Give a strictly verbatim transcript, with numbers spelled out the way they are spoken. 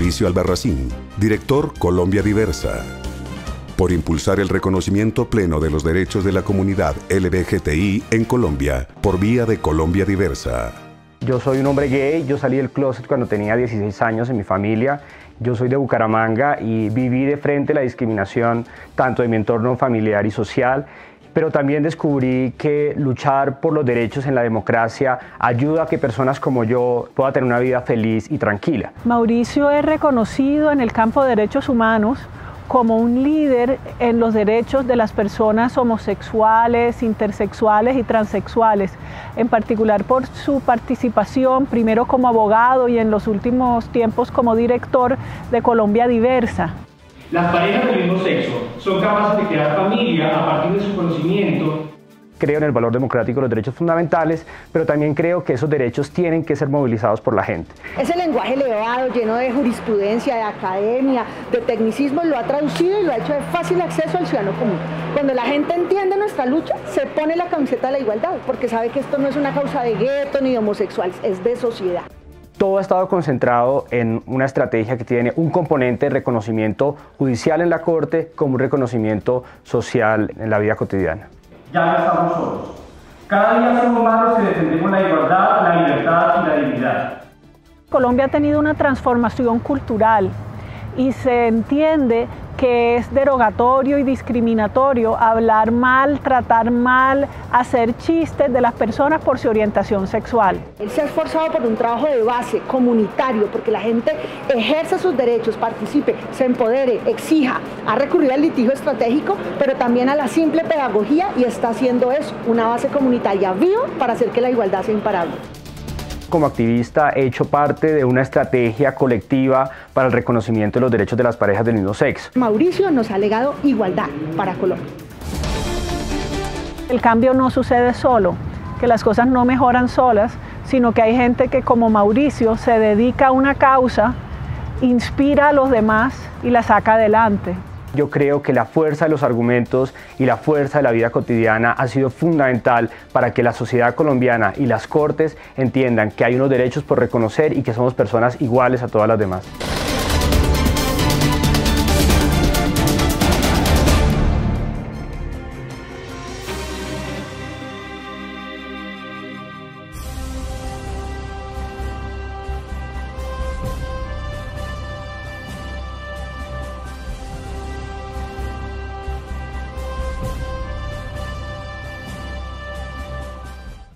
Mauricio Albarracín, director Colombia Diversa. Por impulsar el reconocimiento pleno de los derechos de la comunidad L G B T I en Colombia, por vía de Colombia Diversa. Yo soy un hombre gay, yo salí del closet cuando tenía dieciséis años en mi familia. Yo soy de Bucaramanga y viví de frente la discriminación tanto de mi entorno familiar y social, pero también descubrí que luchar por los derechos en la democracia ayuda a que personas como yo puedan tener una vida feliz y tranquila. Mauricio es reconocido en el campo de derechos humanos como un líder en los derechos de las personas homosexuales, intersexuales y transexuales, en particular por su participación primero como abogado y en los últimos tiempos como director de Colombia Diversa. Las parejas del mismo sexo son capaces de crear familia a partir de su conocimiento. Creo en el valor democrático de los derechos fundamentales, pero también creo que esos derechos tienen que ser movilizados por la gente. Ese lenguaje elevado, lleno de jurisprudencia, de academia, de tecnicismo, lo ha traducido y lo ha hecho de fácil acceso al ciudadano común. Cuando la gente entiende nuestra lucha, se pone la camiseta de la igualdad, porque sabe que esto no es una causa de gueto ni de homosexuales, es de sociedad. Todo ha estado concentrado en una estrategia que tiene un componente de reconocimiento judicial en la Corte como un reconocimiento social en la vida cotidiana. Ya no estamos solos. Cada día somos más los que defendemos la igualdad, la libertad y la dignidad. Colombia ha tenido una transformación cultural y se entiende que es derogatorio y discriminatorio hablar mal, tratar mal, hacer chistes de las personas por su orientación sexual. Él se ha esforzado por un trabajo de base, comunitario, porque la gente ejerza sus derechos, participe, se empodere, exija. Ha recurrido al litigio estratégico, pero también a la simple pedagogía y está haciendo eso, una base comunitaria viva para hacer que la igualdad sea imparable. Como activista he hecho parte de una estrategia colectiva para el reconocimiento de los derechos de las parejas del mismo sexo. Mauricio nos ha legado igualdad para Colombia. El cambio no sucede solo, que las cosas no mejoran solas, sino que hay gente que como Mauricio se dedica a una causa, inspira a los demás y la saca adelante. Yo creo que la fuerza de los argumentos y la fuerza de la vida cotidiana ha sido fundamental para que la sociedad colombiana y las cortes entiendan que hay unos derechos por reconocer y que somos personas iguales a todas las demás.